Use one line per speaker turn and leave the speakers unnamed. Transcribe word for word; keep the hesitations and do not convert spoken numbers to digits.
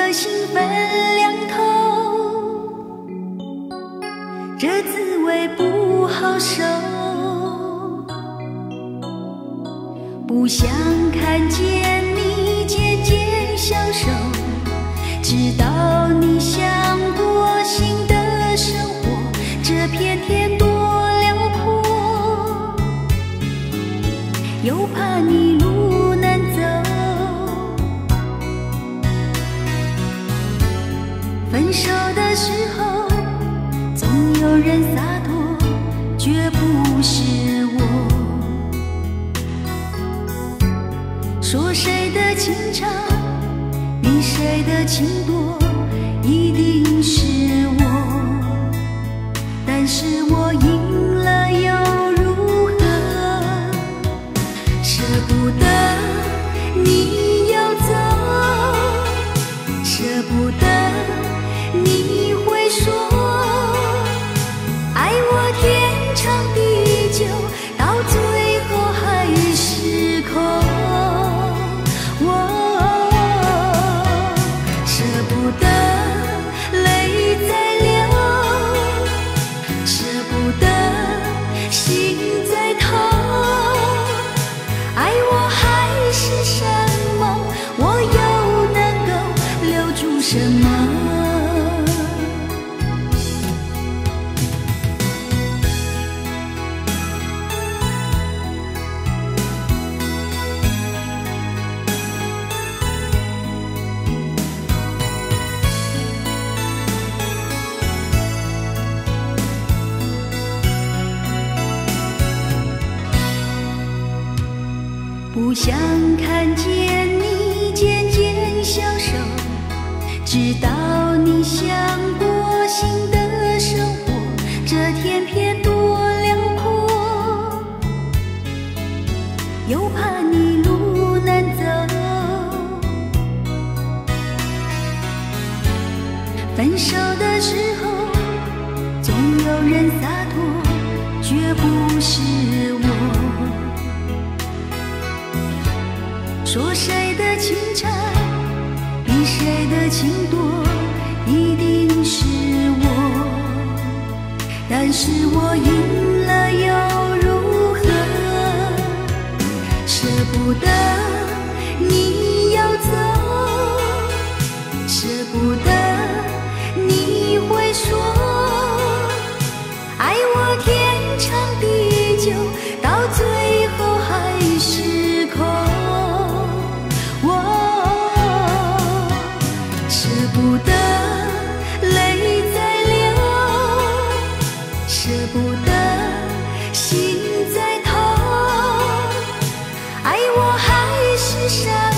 颗心分两头，这滋味不好受。不想看见你渐渐消瘦，知道你想过新的生活，这片天多辽阔，又怕你路难走。分手的时候，总有人洒脱，绝不是我。说谁的情长，比谁的情多，一定是我。但是我赢了又如何？舍不得你要走，舍不得你会说，爱我天长地久，到最后还是空。舍不得泪在流，舍不得心在痛，爱我还是什么？我又能够留住什么？不想看见你渐渐消瘦，知道你想过新的生活，这天边多辽阔，又怕你路难走。分手的时候，总有人洒脱，绝不是我。说谁的情长，比谁的情多，一定是我。但是我赢了又如何？舍不得你要走，舍不得你会说，爱我天长地久，到最后还是空。舍不得泪在流，舍不得心在痛，爱我还是什么？